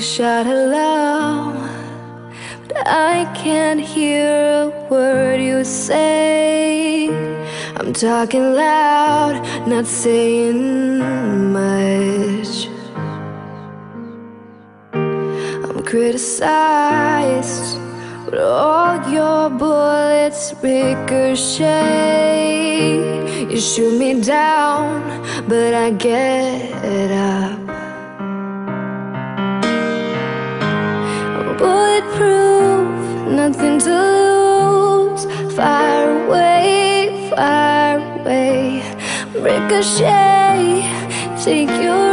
shout aloud, but I can't hear a word you say. I'm talking loud, not saying much. I'm criticized, but all your bullets ricochet. You shoot me down, but I get up. I'm bulletproof, nothing to lose. Fire away, ricochet. Take your